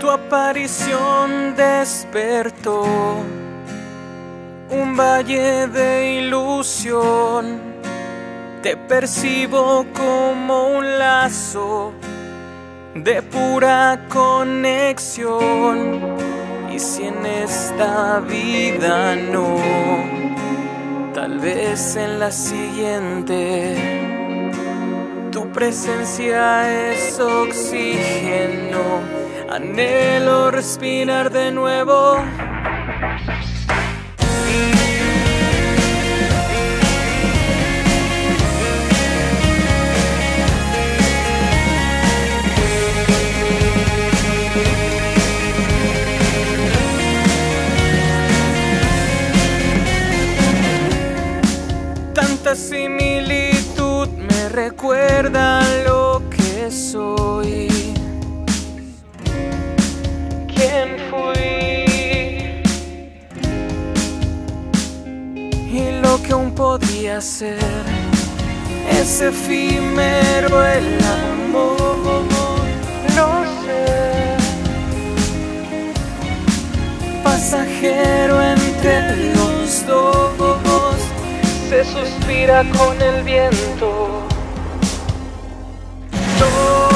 Tu aparición despertó un valle de ilusión. Te percibo como un lazo de pura conexión. Y si en esta vida no, tal vez en la siguiente. Tu presencia es oxígeno, anhelo respirar de nuevo. Tanta similitud me recuerda lo que soy, quién fui y lo que aún podría ser. Es efímero el amor, lo sé, pasajero entre los dos. Se suspira con el viento.